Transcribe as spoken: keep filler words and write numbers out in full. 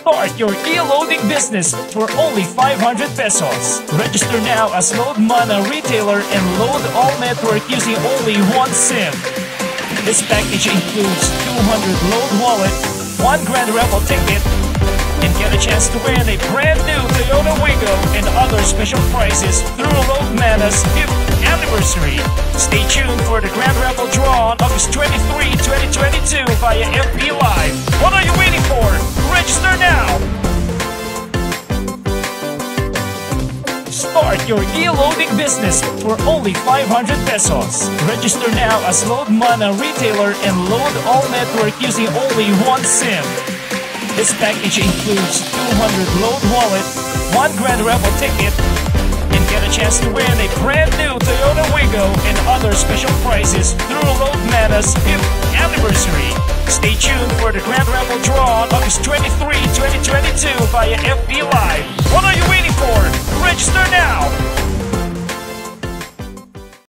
Start your e-loading business for only five hundred pesos. Register now as Load Mana retailer and load all network using only one SIM. This package includes two hundred load wallet, one grand raffle ticket, and get a chance to win a brand new Toyota Wigo and other special prizes through Load Mana's fifth anniversary. Stay tuned for the grand raffle draw on August twenty-third, twenty twenty-two via F B Live. What are you waiting for? Register now! Start your e-loading business for only five hundred pesos. Register now as Load Mana retailer and load all network using only one SIM. This package includes two hundred load wallet, one grand raffle ticket, and get a chance to win a brand new Toyota Wigo and other special prizes through Load Mana's fifth anniversary. Stay tuned for the grand raffle draw on August twenty-third, twenty twenty-two via F B Live.